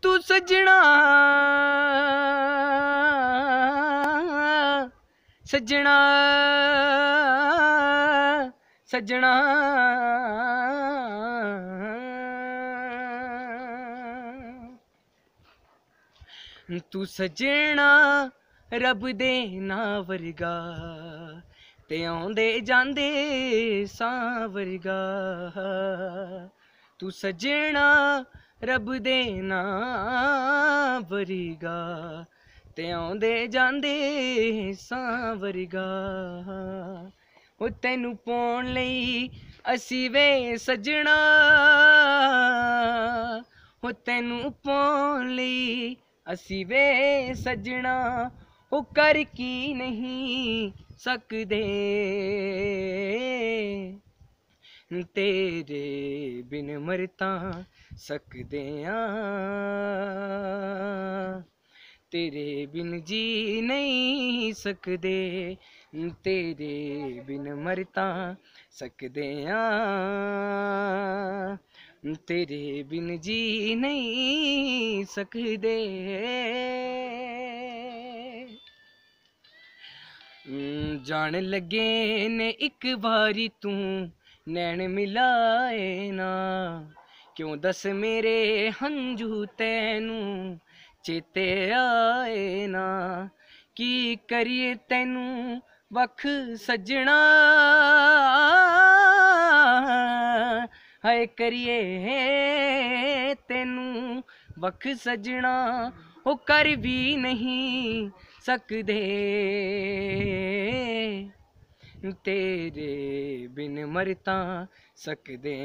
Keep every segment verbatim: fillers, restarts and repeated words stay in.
तू सजना सजना सजना तू सजना रब दे ना वर्गा ते आउंदे जांदे सां वर्गा। तू सजना रब दे ना वर्गा ते आउंदे जांदे सां वर्गा। ओ तैनू पाउण लई असी वे सजना ओ तैनू पाउण लई असी वे सजना ओ कर की नहीं सकदे तेरे बिन मर तां सकदे आं तेरे बिन जी नहीं सकदे तेरे बिन मर तां सकदे आं तेरे बिन जी नहीं सकदे। जान लगे ने एक बारी तू नैन मिलाए ना क्यों दस मेरे हंजू तैनू चेते आए ना की करिए तैनू वख सजना हाय करिए तैनू वख सजना ओ कर भी नहीं सकदे तेरे बिन मर तां सकदे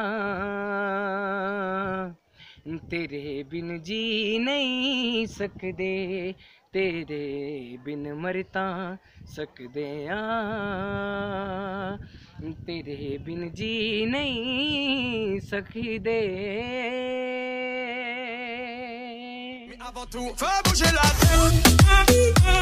आं तेरे बिन जी नहीं सकदे तेरे बिन मर तां सकदे आं तेरे बिन जी नहीं सकदे। Avant tout, faut bouger la tête.